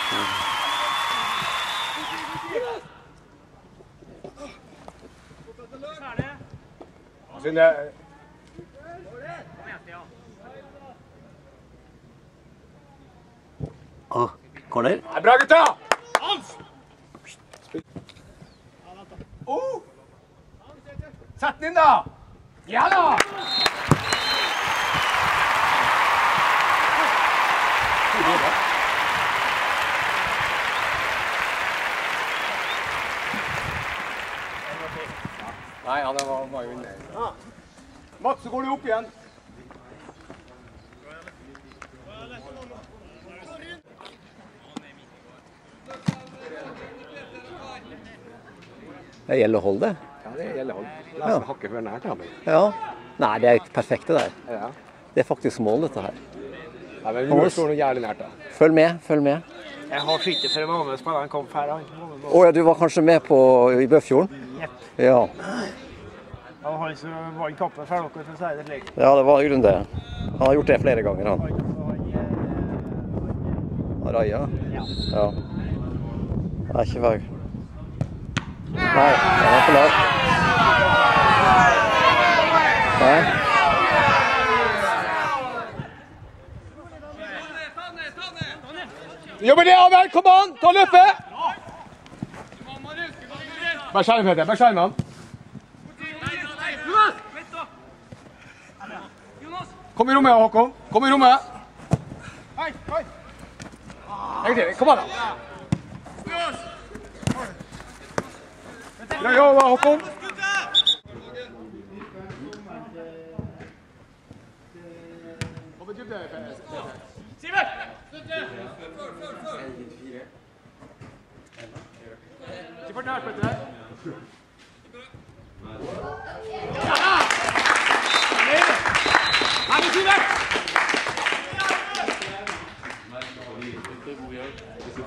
Corner. Bra, gutta! Sett den inn, da! Ja da! Nei, ja, det var jo inne. Mats, så går du opp igjen. Det gjelder å holde det. Ja, det gjelder hold. Nesten hakket for nært, men. Ja. Nei, det er perfekt det der. Ja. Det er faktisk mål, dette her. Ja, men vi står noe jævlig nært, da. Følg med, følg med. Jeg har flyttet for en måned, spilleren kom ferdig. Åja, du var kanskje med i Bøfjorden? Jepp. Ja. Det var han som vant kampen for dere, for å si det slik. Ja, det var i grunnen det. Han har gjort det flere ganger, han. Raja? Ja. Det er ikke vei. Nei, han er for lav. Nei. Jobber det, Abel! Kom an! Ta løpet! Bare skjerm, Peter. Bare skjerm han. Kom i rommet, Håkon. Kom i rommet. Kom an, da. Bra jobba, Håkon. Hva betyr det, Peter? Sivert! Ikke for nært, Petter. Ja da! Her er Sivert!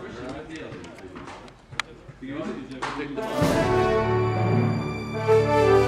Thank you.